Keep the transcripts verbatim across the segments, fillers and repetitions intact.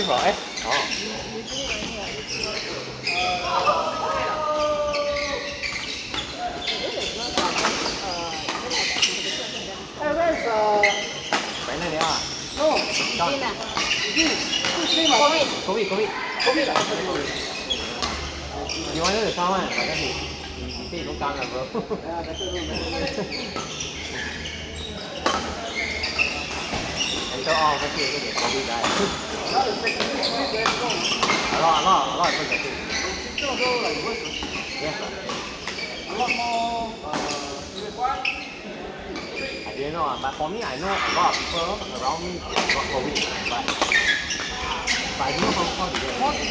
waiting for eh? Oh. Badminton ah? No. Down. Covid. Covid. Covid. Covid. You wanted to come on, but then he he said you don't come, bro. So all the kids get COVID died. A lot, a lot, a lot of people get it. Yes, sir. A lot more. Uh, I didn't know, but for me, I know a lot of people around me got COVID, but but I don't know how how to get it.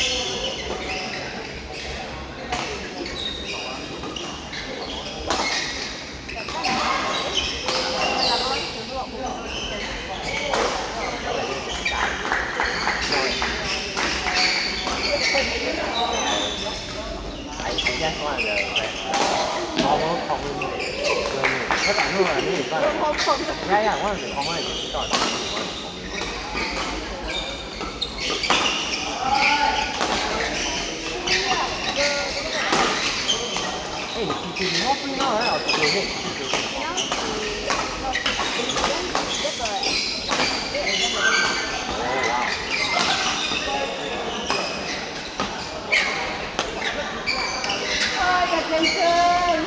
Just one of the normal common learning. Because I know I mean it's one of the yeah yeah one of the common is thought one of the common. Hey, you should be more free now, right? Or you hate oh wow. Attention!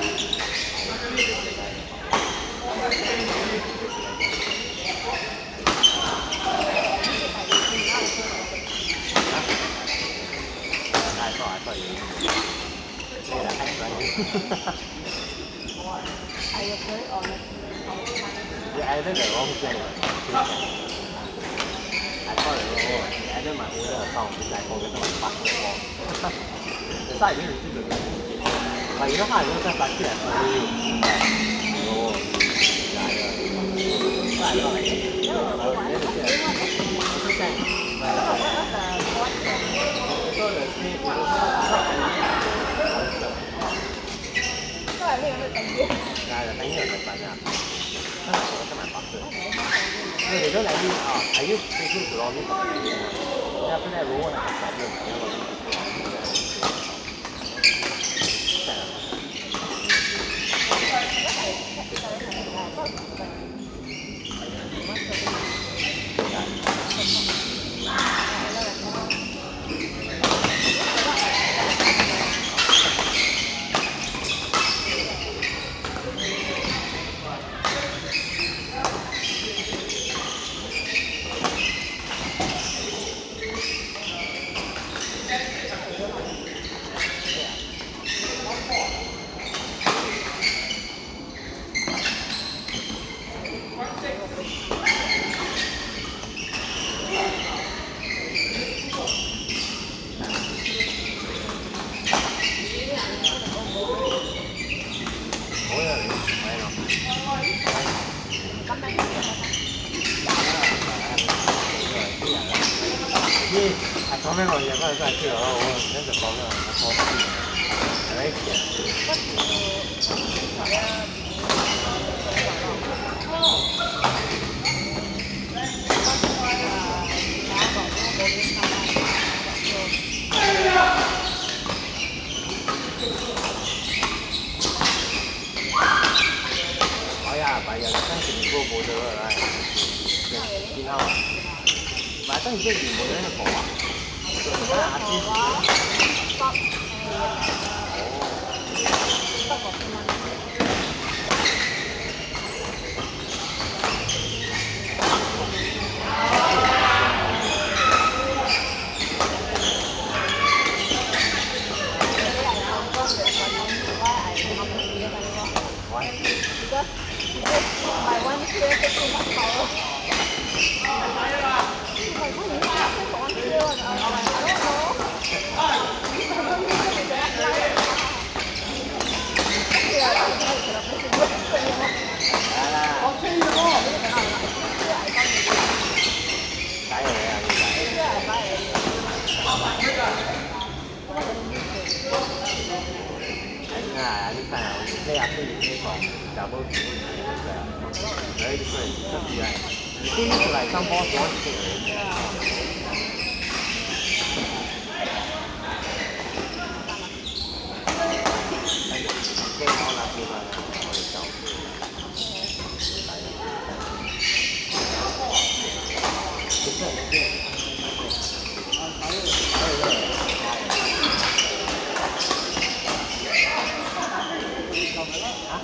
I thought, I thought you made a hack running. I was very honest. You added the wrong thing. I thought you added my older account, which I forgot my password. That's why I didn't receive the notification. But you know how I know just like it as well? Oh, yeah, yeah. So I thought like, I was going to say, so the snake was not yeah, the thank you was like fun, yeah. I forgot my password. No, they don't let me, uh, I use Facebook to log in for the then after that, roll on like a problem. I don't know what I comment on your guys' I feel oh that's the problem. That's all. Very scared. Oh yeah, but you're trying to go border, right? You know. But I thought you said you were going to go out. So you want to ask you? Stop. Stop. Why? Because my one here takes too much power. Play after you play for double team, very different. Because you like, you still need to like some balls you want to take already. 要不然呢，我哋就其實係咩？啊，還有還有一個。啊？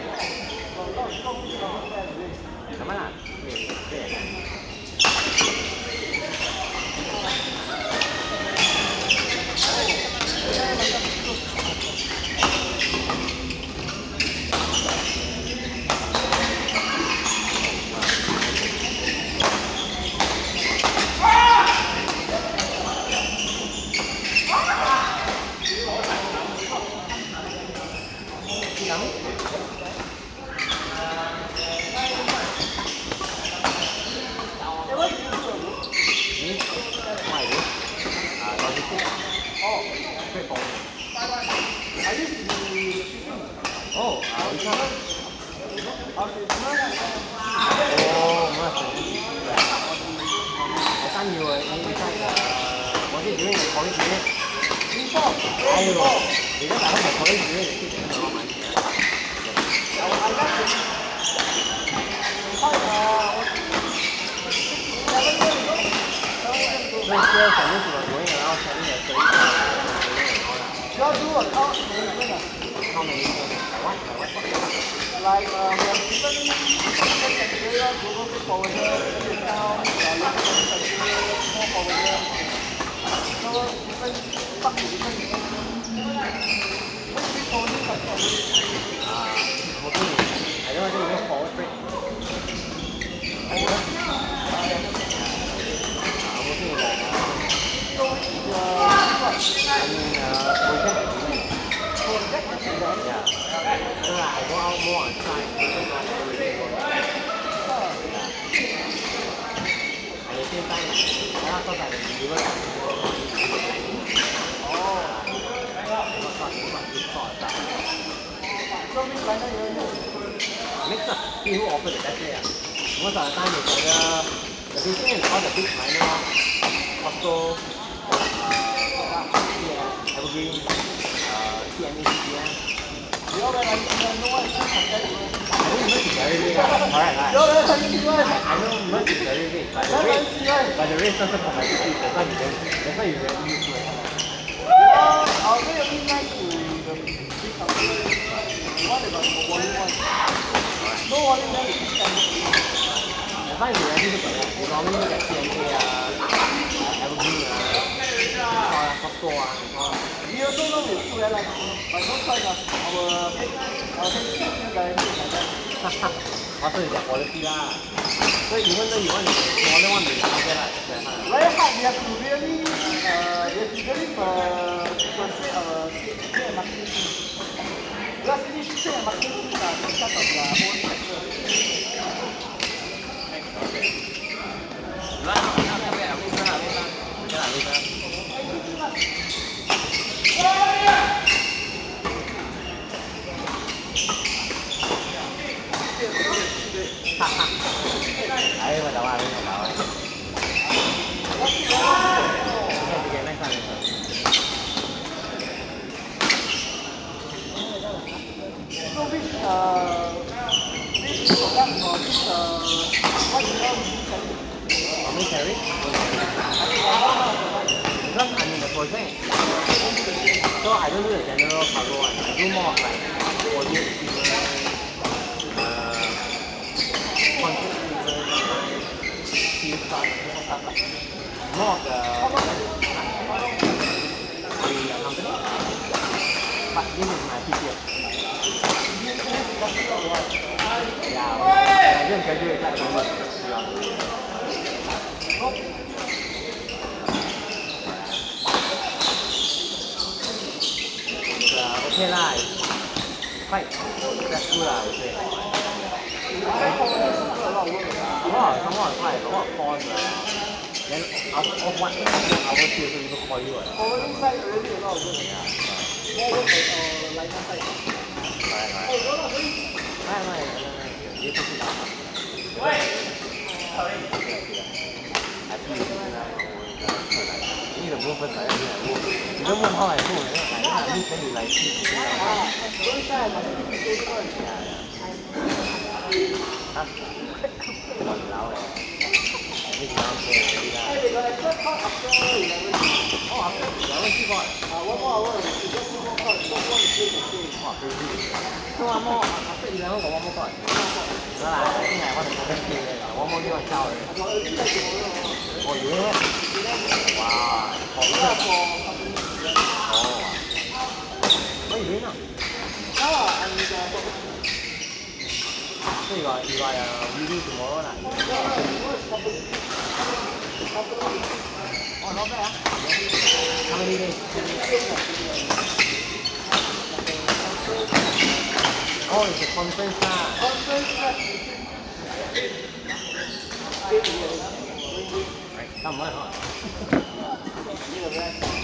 咁啊？咩？Oh, uh, which one? Oh, must I thought you were inside the... Was it during the college period? !aiyo! Because I heard the college period they keep taking a lot of money. So it's still for you to going around selling the service and all that. How many things? Like what? Like what? Like uh, we have different different criteria, Google Pay forwarder, discount, uh, local criteria, more forwarder. So different stuck to different things. Which we forwarding criteria? Uh, working in, I don't know whether you know forward freight. I don't know. Uh, I'm working in like, uh, So which is uh, what? I mean, uh, project agreement. Project agreement? Yeah. So like, I go out more on site, because not everything goes on. Huh. Yeah. At the same time, I also got the deliver customer. Oh. Not not not this sort of stuff. So which liner you use? Mix up. See who offer the best rate. Most of the time it's either the big thing is all the big liner, Costco, uh, Evergreen, uh, T M A, T P M. You all very nice, no one is compared to it. I know merch is very rich. Correct, right? You all very nice, right? I, I know merch is very rich, but the Very rate, nice, right? but the rate doesn't competitive. That's why you don't, that's why you rarely use it. Because our way of being nice to the big company. One is like a volume one. No volume then it's standard. That's why you rarely look at that. You normally look at T M A, uh, Evergreen, uh, Costco, uh, We also know we too very like, but no choice. Uh, our big, our big senior director is like that. also it's their quality lah. So even though you want the smaller one, you can't get lah. It's very hard. Very hard. We have to really, uh, we have to really uh, persuade our sales and marketing team. Because these sales and marketing teams are in charge of their own sector. Right, now, now, now, wait, wait, wait, wait, wait, wait, wait. Đấy mà đâu ai biết đâu ai. Okay, okay, next time, next time. So which uh, which product or which uh, what you know Want me carry? Because I'm in the project, so I don't do the general cargo one. I do more of like audio equipment, uh, control equipment, steel stuff, stuff like that. More of the in the company. But this is my P P F. Yeah, I just graduated at the moment. It's uh, okay lah, it's quite stressful lah, I would say. A lot, some more quite a lot of calls lah. Then after off one hour still so people call you. forwarding side already a lot of work. Yeah, More work than our liner side. correct, correct. Hey, go lah, please. Right, right, right. You put it down. Wait. I see you. 呢度冇分晒，你都冇可能冇嘅，係啊，呢幾年嚟先先有。 啊，所以在我们这边做这个， 嚇，我唔扭你，呢個啱嘅呢家。 哎，你個 extra call after eleven， 哦，after eleven 先過嚟。 啊，one more hour，你就 one more call，one more mistake。 哇，佢呢？佢話麼？after eleven 我 one more 過嚟。得啦，先係我哋冇得叫嘅，one more 呢個交佢。哦耶！哇，好啦。哦。可以呢？ 啊，and uh, 即係話而家啊 ，video tomorrow 啦。哦，攞咩啊？How many days? Oh, it's a conference 啦。得唔得啊？